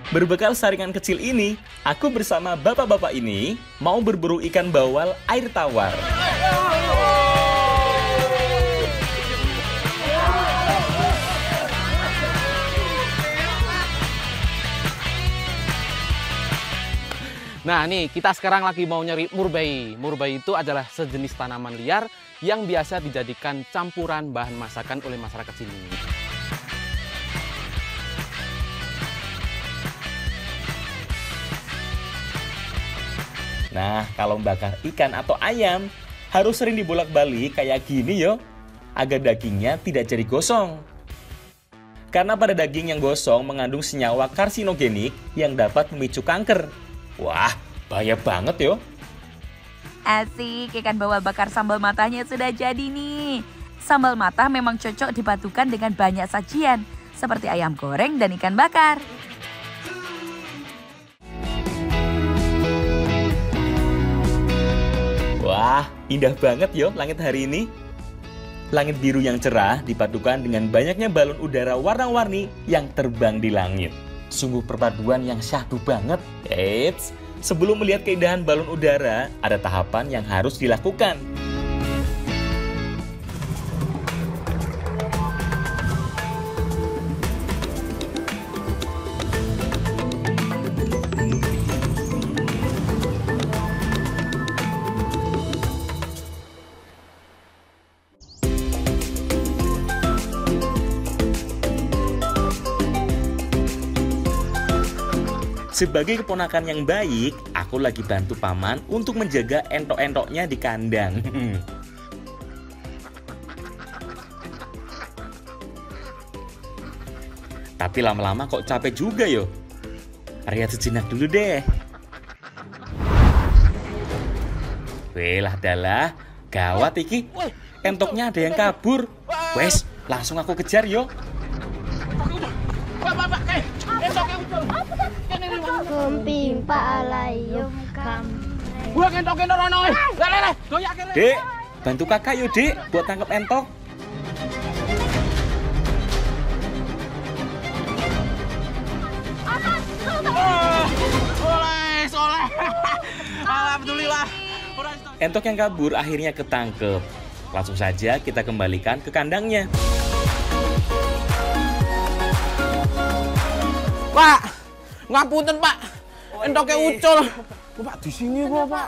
Berbekal saringan kecil ini, aku bersama bapak-bapak ini mau berburu ikan bawal air tawar. Nah nih, kita sekarang lagi mau nyari murbei. Murbei itu adalah sejenis tanaman liar yang biasa dijadikan campuran bahan masakan oleh masyarakat sini. Nah, kalau membakar ikan atau ayam, harus sering dibolak-balik kayak gini yo, agar dagingnya tidak jadi gosong. Karena pada daging yang gosong mengandung senyawa karsinogenik yang dapat memicu kanker. Wah, bahaya banget yo. Asik, ikan bawal bakar sambal matahnya sudah jadi nih. Sambal matah memang cocok dipadukan dengan banyak sajian, seperti ayam goreng dan ikan bakar. Wah, indah banget yo langit hari ini. Langit biru yang cerah dipadukan dengan banyaknya balon udara warna-warni yang terbang di langit. Sungguh perpaduan yang syahdu banget. Eits, sebelum melihat keindahan balon udara, ada tahapan yang harus dilakukan. Sebagai keponakan yang baik, aku lagi bantu paman untuk menjaga entok-entoknya di kandang. Tapi lama-lama kok capek juga yo. Rehat sejenak dulu deh. Welah dalah, gawat iki. Entoknya ada yang kabur. Wes, langsung aku kejar yo. Dek, bantu kakak yuk dek, buat tangkap entok. Alhamdulillah. Entok yang kabur akhirnya ketangkep. Langsung saja kita kembalikan ke kandangnya. Pak, ngapunten Pak, entoknya ucul. Pak di sini kok Pak.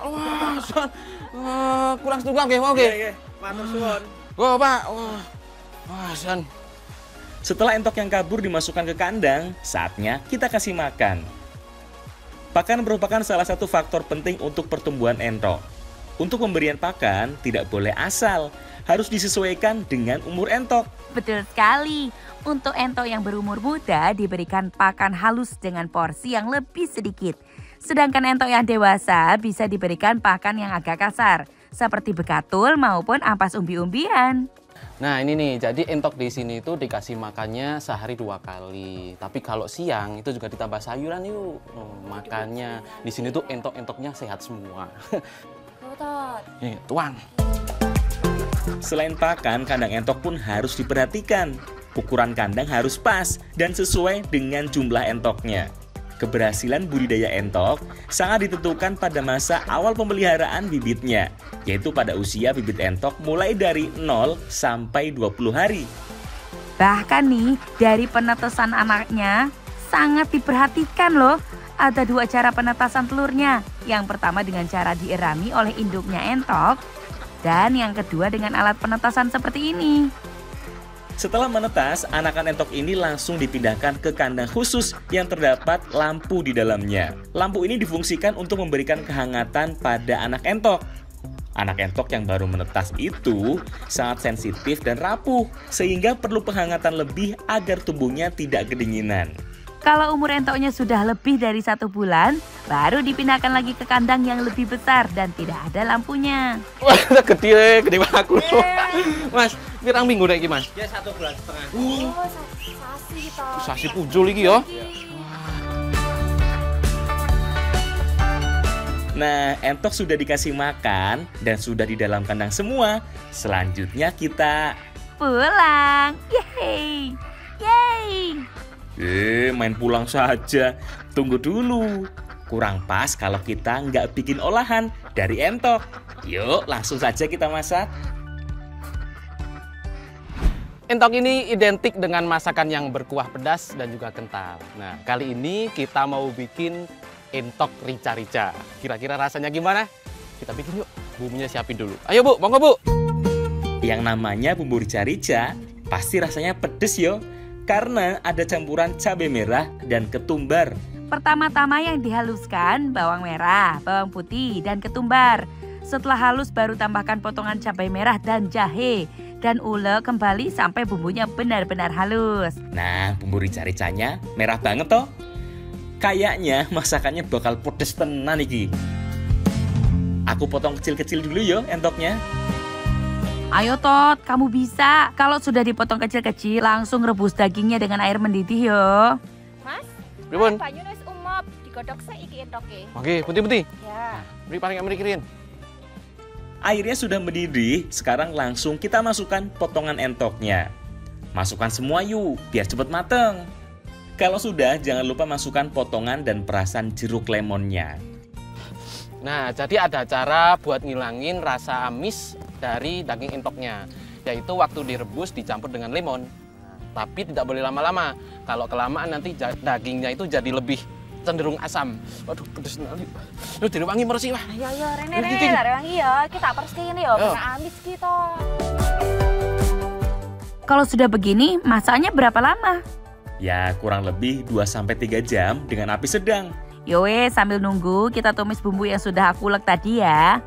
Wah, kurang setunggal nggih, oke. Nggih, matur suwun. Wah Pak, wah san. Setelah entok yang kabur dimasukkan ke kandang, saatnya kita kasih makan. Pakan merupakan salah satu faktor penting untuk pertumbuhan entok. Untuk pemberian pakan tidak boleh asal, harus disesuaikan dengan umur entok. Betul sekali. Untuk entok yang berumur muda diberikan pakan halus dengan porsi yang lebih sedikit. Sedangkan entok yang dewasa bisa diberikan pakan yang agak kasar, seperti bekatul maupun ampas umbi-umbian. Nah ini nih, jadi entok di sini itu dikasih makannya sehari 2 kali. Tapi kalau siang itu juga ditambah sayuran yuk. Makannya di sini tuh entok-entoknya sehat semua. Nih, tuang. Selain pakan, kandang entok pun harus diperhatikan. Ukuran kandang harus pas dan sesuai dengan jumlah entoknya. Keberhasilan budidaya entok sangat ditentukan pada masa awal pemeliharaan bibitnya, yaitu pada usia bibit entok mulai dari 0 sampai 20 hari. Bahkan nih, dari penetesan anaknya sangat diperhatikan loh. Ada 2 cara penetasan telurnya. Yang pertama dengan cara dierami oleh induknya entok, dan yang kedua dengan alat penetasan seperti ini. Setelah menetas, anakan entok ini langsung dipindahkan ke kandang khusus yang terdapat lampu di dalamnya. Lampu ini difungsikan untuk memberikan kehangatan pada anak entok. Anak entok yang baru menetas itu sangat sensitif dan rapuh, sehingga perlu penghangatan lebih agar tubuhnya tidak kedinginan. Kalau umur entoknya sudah lebih dari 1 bulan, baru dipindahkan lagi ke kandang yang lebih besar dan tidak ada lampunya. Wah, gede banget aku. Mas, pirang minggu nek iki, Mas? Ya 1,5 bulan. Sasi kita. Sasi pujul iki ya. Nah, entok sudah dikasih makan dan sudah di dalam kandang semua. Selanjutnya kita Pulang. Yeay. Yeay. main pulang saja. Tunggu dulu. Kurang pas kalau kita nggak bikin olahan dari entok. Yuk, langsung saja kita masak. Entok ini identik dengan masakan yang berkuah pedas dan juga kental. Nah, kali ini kita mau bikin entok rica-rica. Kira-kira rasanya gimana? Kita bikin yuk. Bumbunya siapin dulu. Ayo Bu, monggo Bu. Yang namanya bumbu rica-rica pasti rasanya pedes yo. Karena ada campuran cabai merah dan ketumbar. Pertama-tama yang dihaluskan bawang merah, bawang putih, dan ketumbar. Setelah halus baru tambahkan potongan cabai merah dan jahe. Dan ulek kembali sampai bumbunya benar-benar halus. Nah, bumbu rica-ricanya merah banget toh. Kayaknya masakannya bakal pedes tenan iki. Aku potong kecil-kecil dulu yo entoknya. Ayo Tot, kamu bisa. Kalau sudah dipotong kecil-kecil, langsung rebus dagingnya dengan air mendidih yo. Mas, Pripun? banyu wis umop, digodhog sik iki entoke. Oke, putih-putih. Ya. Beri paling nggak mikirin. Airnya sudah mendidih, sekarang langsung kita masukkan potongan entoknya. Masukkan semua yuk, biar cepat mateng. Kalau sudah, jangan lupa masukkan potongan dan perasan jeruk lemonnya. Nah, jadi ada cara buat ngilangin rasa amis dari daging entoknya, yaitu waktu direbus dicampur dengan lemon. Nah, tapi tidak boleh lama-lama. Kalau kelamaan nanti dagingnya itu jadi lebih cenderung asam. Waduh, pedes sekali. Lu direwangi mersi wah. Ayo Rene rewangi ya. Kita persi ini ya, kena amis kita. Kalau sudah begini, masaknya berapa lama? Ya, kurang lebih 2-3 jam dengan api sedang. Yowe, sambil nunggu kita tumis bumbu yang sudah aku ulek tadi ya.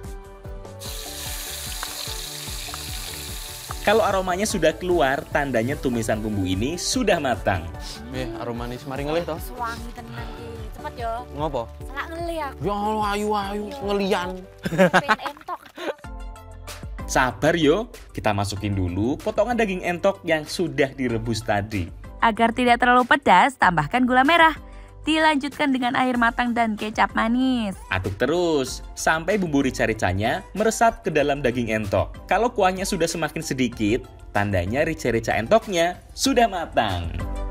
Kalau aromanya sudah keluar, tandanya tumisan bumbu ini sudah matang. Aroma manis mari ngelih toh. Suwangi tenan iki. Cepet yo. Ngopo? Selak ngeli aku. Ya Allah, ayu ngelian. Pengen entok. Sabar yo, kita masukin dulu potongan daging entok yang sudah direbus tadi. Agar tidak terlalu pedas, tambahkan gula merah. Dilanjutkan dengan air matang dan kecap manis. Aduk terus, sampai bumbu rica-ricanya meresap ke dalam daging entok. Kalau kuahnya sudah semakin sedikit, tandanya rica-rica entoknya sudah matang.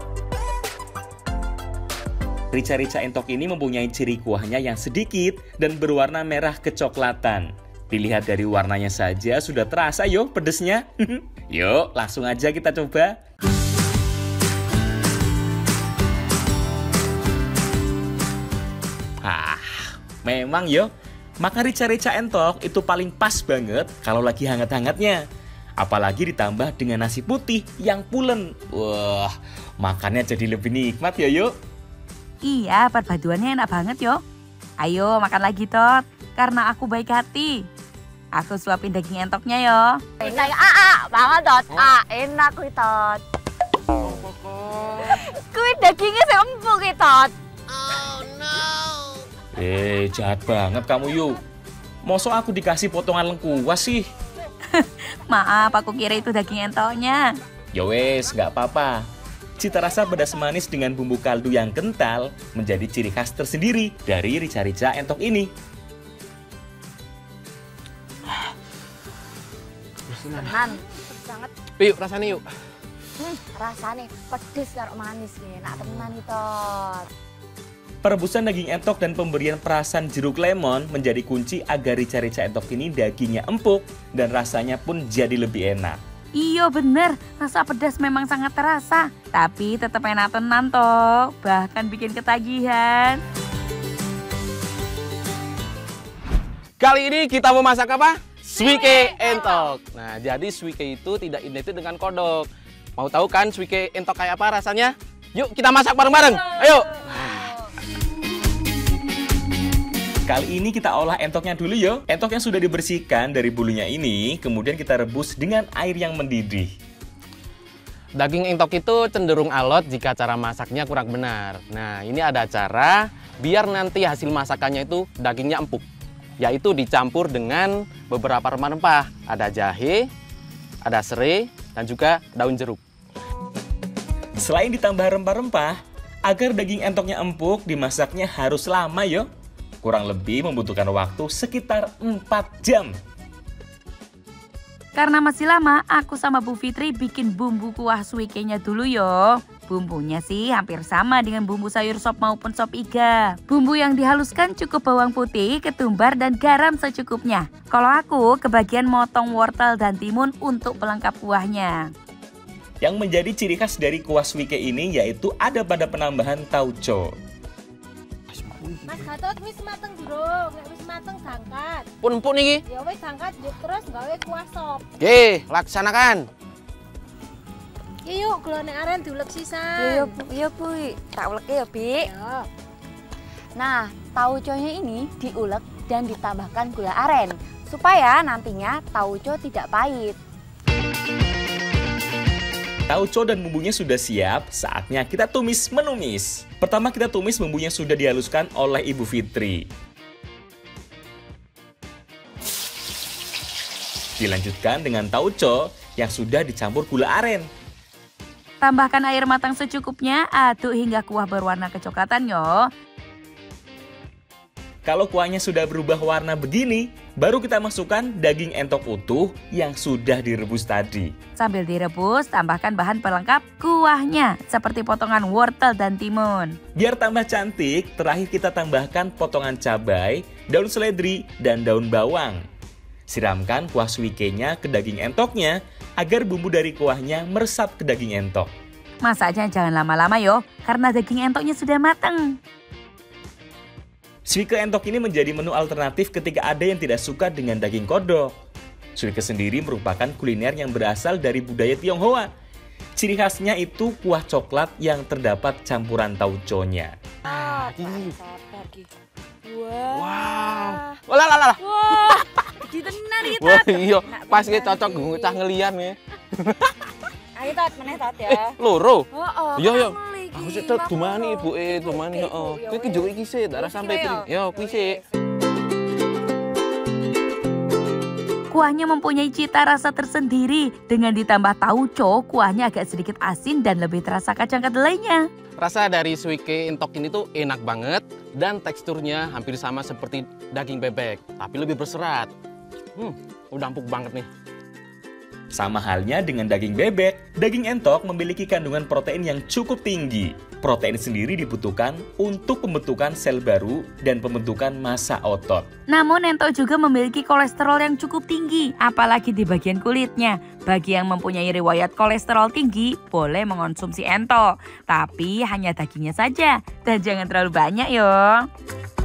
Rica-rica entok ini mempunyai ciri kuahnya yang sedikit dan berwarna merah kecoklatan. Dilihat dari warnanya saja sudah terasa yo pedesnya. Yuk, langsung aja kita coba. Memang yo, makan rica-rica entok itu paling pas banget kalau lagi hangat-hangatnya. Apalagi ditambah dengan nasi putih yang pulen. Wah, makannya jadi lebih nikmat ya yuk. Iya, perpaduannya enak banget yo. Ayo makan lagi Tot, karena aku baik hati. Aku suapin daging entoknya yo. Enak banget Tot. Enak kuwi Tot. Kuwi dagingnya sing empuk ki Tot. Jahat banget kamu yuk. Mosok aku dikasih potongan lengkuas sih. Maaf, aku kira itu daging entoknya. Ya wes, nggak apa-apa. Cita rasa pedas manis dengan bumbu kaldu yang kental menjadi ciri khas tersendiri dari rica-rica entok ini. Tenan, banget. Yuk, rasanya yuk. Rasane pedes karo manis ki. Enak tenan iki Tot. Perebusan daging entok dan pemberian perasan jeruk lemon menjadi kunci agar rica-rica entok ini dagingnya empuk dan rasanya pun jadi lebih enak. Iya bener, rasa pedas memang sangat terasa. Tapi tetap enak tenan toh, bahkan bikin ketagihan. Kali ini kita mau masak apa? Suike entok. Nah, jadi suike itu tidak identik dengan kodok. Mau tahu kan suike entok kayak apa rasanya? Yuk kita masak bareng-bareng. Ayo. Kali ini kita olah entoknya dulu yo. Entok yang sudah dibersihkan dari bulunya ini, kemudian kita rebus dengan air yang mendidih. Daging entok itu cenderung alot jika cara masaknya kurang benar. Nah, ini ada cara biar nanti hasil masakannya itu dagingnya empuk. Yaitu dicampur dengan beberapa rempah-rempah. Ada jahe, ada serai, dan juga daun jeruk. Selain ditambah rempah-rempah, agar daging entoknya empuk, dimasaknya harus lama yo. Kurang lebih membutuhkan waktu sekitar 4 jam. Karena masih lama, aku sama Bu Fitri bikin bumbu kuah suikenya dulu yo. Bumbunya sih hampir sama dengan bumbu sayur sop maupun sop iga. Bumbu yang dihaluskan cukup bawang putih, ketumbar, dan garam secukupnya. Kalau aku kebagian motong wortel dan timun untuk pelengkap kuahnya. Yang menjadi ciri khas dari kuah suike ini yaitu ada pada penambahan tauco. Mas Gatot wis mateng durung, nek wis mateng diangkat. Pun empuk niki. Ya wis diangkat terus gawe kuah sop. Nggih, laksanakan. Ya yuk, glone aren diulek Iya, sisan. iya Bu, tak ulek ya, Bi. Ya. Nah, tauconya ini diulek dan ditambahkan gula aren supaya nantinya tauco tidak pahit. Tauco dan bumbunya sudah siap, saatnya kita tumis menumis. Pertama kita tumis bumbunya sudah dihaluskan oleh Ibu Fitri. Dilanjutkan dengan tauco yang sudah dicampur gula aren. Tambahkan air matang secukupnya, aduk hingga kuah berwarna kecoklatan yo. Kalau kuahnya sudah berubah warna begini, baru kita masukkan daging entok utuh yang sudah direbus tadi. Sambil direbus, tambahkan bahan pelengkap kuahnya seperti potongan wortel dan timun. Biar tambah cantik, terakhir kita tambahkan potongan cabai, daun seledri, dan daun bawang. Siramkan kuah suikenya ke daging entoknya agar bumbu dari kuahnya meresap ke daging entok. Masaknya jangan lama-lama yo, karena daging entoknya sudah mateng. Suike entok ini menjadi menu alternatif ketika ada yang tidak suka dengan daging kodok. Suike sendiri merupakan kuliner yang berasal dari budaya Tionghoa. Ciri khasnya itu kuah coklat yang terdapat campuran tauconya. Ah, tak sabar ki. Wow. Walah. Wah, di tenan iki, Wah, Tat. iya, Nak pas iki tenan cocok iki. cah ngeliam ya. Ayo Tat, meneh Tat ya. Loro. Heeh. Iya, iya. kamu lagi. Aku sik tet dumani Lapor. ibuke, dumani Ibu, heeh. ya Kuwi wes. njuk iki sik, darah Wis sampai iki pring. ya? Yo, kuwi sik. Kuahnya mempunyai cita rasa tersendiri. Dengan ditambah tauco, kuahnya agak sedikit asin dan lebih terasa kacang kedelainya. Rasa dari suike entok ini tuh enak banget dan teksturnya hampir sama seperti daging bebek, tapi lebih berserat. Udah empuk banget nih. Sama halnya dengan daging bebek, daging entok memiliki kandungan protein yang cukup tinggi. Protein sendiri dibutuhkan untuk pembentukan sel baru dan pembentukan massa otot. Namun entok juga memiliki kolesterol yang cukup tinggi, apalagi di bagian kulitnya. Bagi yang mempunyai riwayat kolesterol tinggi, boleh mengonsumsi entok. Tapi hanya dagingnya saja, dan jangan terlalu banyak yo.